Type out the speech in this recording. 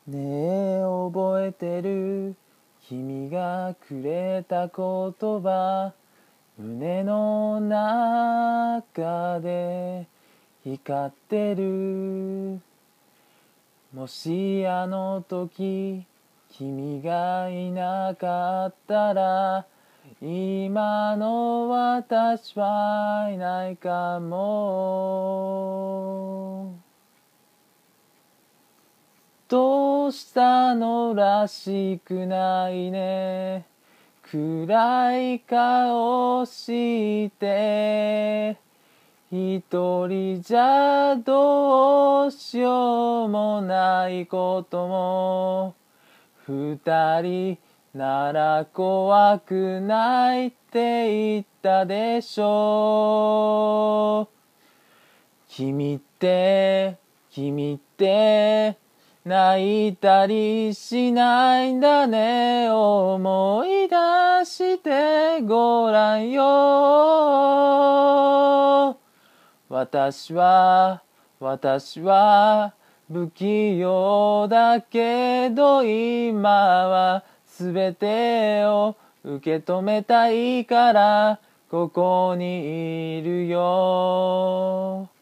ねえ覚えてる君がくれた言葉、胸の中で光ってる。もしあの時君がいなかったら、今の私はいないかも。どうしたのらしくないね、暗い顔して一人じゃどうしようもないことも、二人なら怖くないって言ったでしょう。君って泣いたりしないんだね。思い出してごらんよ。私は不器用だけど、今はすべてを受け止めたいからここにいるよ。